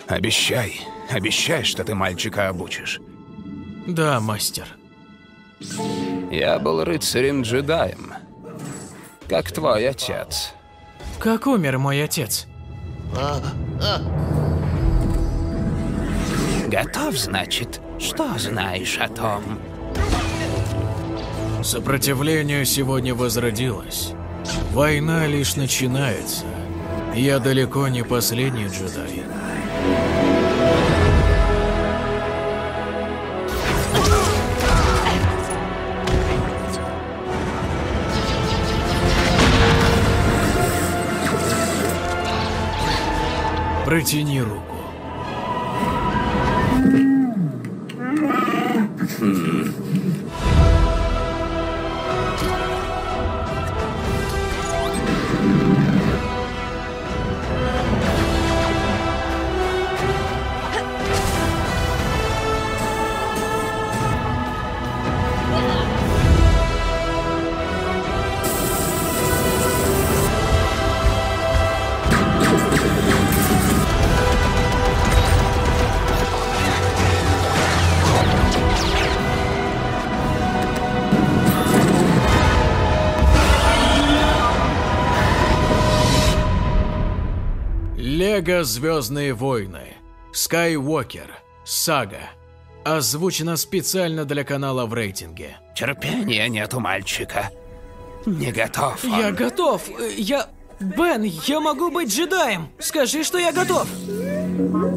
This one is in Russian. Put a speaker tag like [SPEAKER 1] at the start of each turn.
[SPEAKER 1] Обещай, что ты мальчика обучишь.
[SPEAKER 2] Да, мастер.
[SPEAKER 1] Я был рыцарем-джедаем, как твой отец.
[SPEAKER 2] Как умер мой отец?
[SPEAKER 1] Готов, значит? Что знаешь о том?
[SPEAKER 2] Сопротивление сегодня возродилось. Война лишь начинается. Я далеко не последний джедай. Протяни руку. Лего «Звездные войны». Skywalker. Сага. Озвучено специально для канала в рейтинге.
[SPEAKER 1] Терпения нет у мальчика. Не готов он.
[SPEAKER 3] Я готов. Бен, я могу быть джедаем. Скажи, что я готов.